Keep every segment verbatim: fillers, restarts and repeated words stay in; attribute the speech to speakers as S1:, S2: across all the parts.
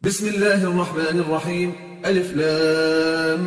S1: بسم الله الرحمن الرحيم. ألف لام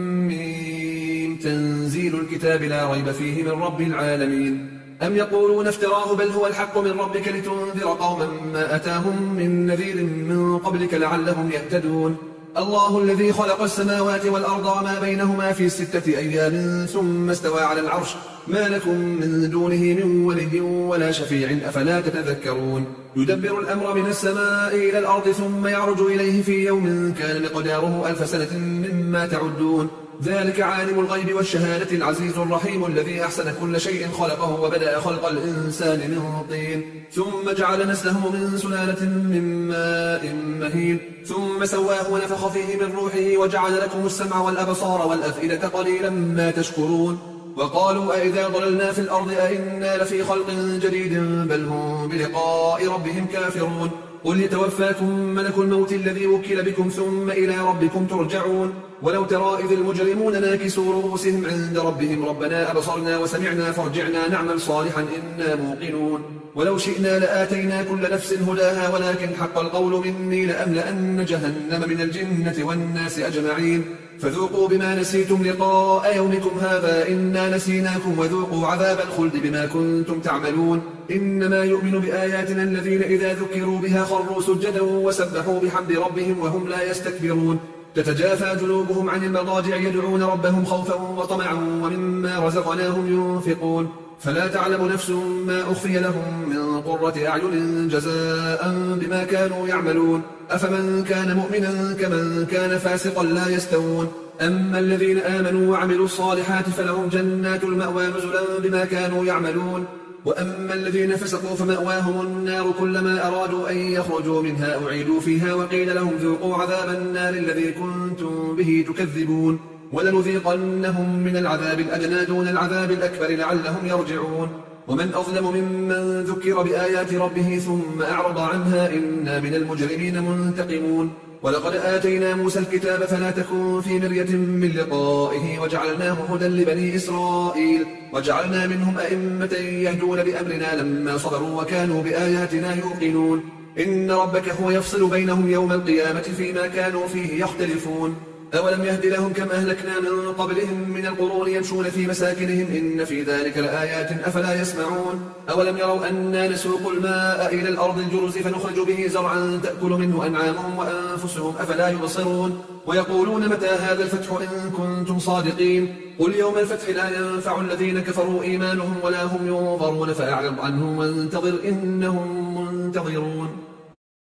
S1: ميم. تنزيل الكتاب لا ريب فيه من رب العالمين. أم يقولون افتراه بل هو الحق من ربك لتنذر قوما ما أتاهم من نذير من قبلك لعلهم يهتدون. الله الذي خلق السماوات والأرض وما بينهما في ستة أيام ثم استوى على العرش ما لكم من دونه من ولي ولا شفيع أفلا تتذكرون. يدبر الأمر من السماء إلى الأرض ثم يعرج إليه في يوم كان مقداره ألف سنة مما تعدون. ذلك عالم الغيب والشهادة العزيز الرحيم الذي أحسن كل شيء خلقه وبدأ خلق الإنسان من طين ثم جعل نسله من سلالة من ماء مهين ثم سواه ونفخ فيه من روحه وجعل لكم السمع والأبصار والأفئدة قليلا ما تشكرون. وقالوا أئذا ضللنا في الأرض أئنا لفي خلق جديد بل هم بلقاء ربهم كافرون. قل يتوفاكم ملك الموت الذي وكل بكم ثم إلى ربكم ترجعون. ولو ترى إذ المجرمون ناكسوا رؤوسهم عند ربهم ربنا أبصرنا وسمعنا فارجعنا نعمل صالحا إنا موقنون. ولو شئنا لآتينا كل نفس هداها ولكن حق القول مني لأملأن جهنم من الجنة والناس أجمعين. فذوقوا بما نسيتم لقاء يومكم هذا إنا نسيناكم وذوقوا عذاب الخلد بما كنتم تعملون. إنما يؤمن بآياتنا الذين إذا ذكروا بها خروا سجدا وسبحوا بحمد ربهم وهم لا يستكبرون. تتجافى جنوبهم عن المضاجع يدعون ربهم خوفا وطمعا ومما رزقناهم ينفقون. فلا تعلم نفس ما أخفي لهم من قرة أعين جزاء بما كانوا يعملون. أفمن كان مؤمنا كمن كان فاسقا لا يستوون. أما الذين آمنوا وعملوا الصالحات فلهم جنات المأوى نزلا بما كانوا يعملون. وأما الذين فسقوا فمأواهم النار كلما أرادوا أن يخرجوا منها أعيدوا فيها وقيل لهم ذوقوا عذاب النار الذي كنتم به تكذبون. ولنذيقنهم من العذاب الأدنى دون العذاب الأكبر لعلهم يرجعون. ومن أظلم ممن ذكر بآيات ربه ثم أعرض عنها إنا من المجرمين منتقمون. ولقد آتينا موسى الكتاب فلا تكن في مرية من لقائه وجعلناه هدى لبني إسرائيل وجعلنا منهم أئمة يهدون بأمرنا لما صبروا وكانوا بآياتنا يوقنون. إن ربك هو يفصل بينهم يوم القيامة فيما كانوا فيه يختلفون. أولم يهد لهم كم أهلكنا من قبلهم من القرون يمشون في مساكنهم إن في ذلك لآيات أفلا يسمعون. أولم يروا أنا نسوق الماء إلى الأرض الجرز فنخرج به زرعا تأكل منه أنعامهم وأنفسهم أفلا يبصرون. ويقولون متى هذا الفتح إن كنتم صادقين. قل يوم الفتح لا ينفع الذين كفروا إيمانهم ولا هم ينظرون فأعرض عنهم وانتظر إنهم منتظرون.